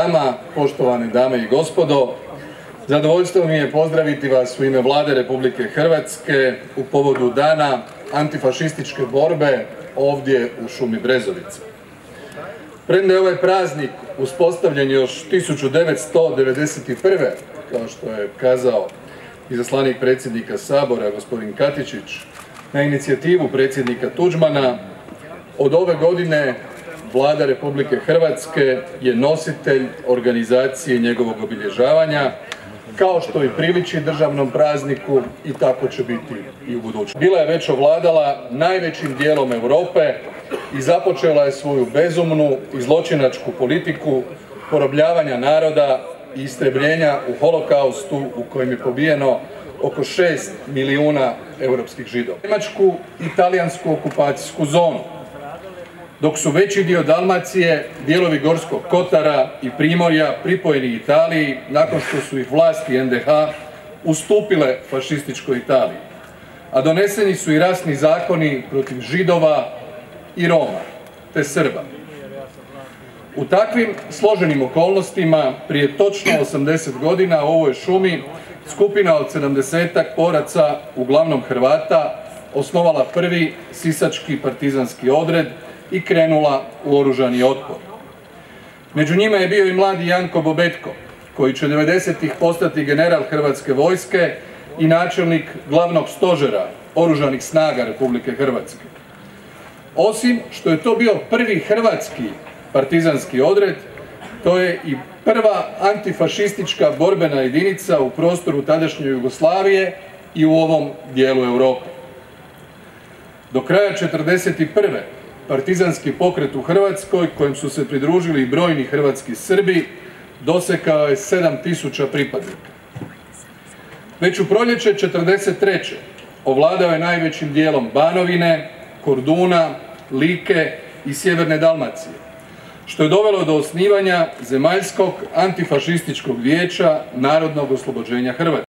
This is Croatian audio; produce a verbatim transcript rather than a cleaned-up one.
Nama, poštovane dame i gospodo, zadovoljstvo mi je pozdraviti vas u ime Vlade Republike Hrvatske u povodu Dana antifašističke borbe ovdje u šumi Brezovica. Premda je ovaj praznik uspostavljen još tisuću devetsto devedeset prve. kao što je kazao izaslanik predsjednika Sabora, gospodin Katičić, na inicijativu predsjednika Tuđmana, od ove godine Vlada Republike Hrvatske je nositelj organizacije njegovog obilježavanja, kao što i priliči državnom prazniku, i tako će biti i u budućnosti. Bila je već ovladala najvećim dijelom Europe i započela je svoju bezumnu i zločinačku politiku porobljavanja naroda i istrebljenja u holokaustu u kojem je pobijeno oko šest milijuna europskih Židova. Njemačku i talijansku okupacijsku zonu, dok su veći dio Dalmacije, dijelovi Gorskog kotara i Primorja pripojeni Italiji nakon što su ih vlasti en de ha ustupile fašističkoj Italiji, a doneseni su i rasni zakoni protiv Židova i Roma, te Srba. U takvim složenim okolnostima, prije točno osamdeset godina u ovoj šumi, skupina od sedamdesetak boraca, uglavnom Hrvata, osnovala prvi sisački partizanski odred i krenula u oružani otpor. Među njima je bio i mladi Janko Bobetko, koji će devedesetih postati general Hrvatske vojske i načelnik glavnog stožera oružanih snaga Republike Hrvatske. Osim što je to bio prvi hrvatski partizanski odred, to je i prva antifašistička borbena jedinica u prostoru tadašnje Jugoslavije i u ovom dijelu Europe. Do kraja četrdeset prve partizanski pokret u Hrvatskoj, kojem su se pridružili i brojni hrvatski Srbi, dosekao je sedam tisuća pripadnika. Već u proljeće četrdeset treće ovladao je najvećim dijelom Banovine, Korduna, Like i sjeverne Dalmacije, što je dovelo do osnivanja Zemaljskog antifašističkog vijeća narodnog oslobođenja Hrvatske.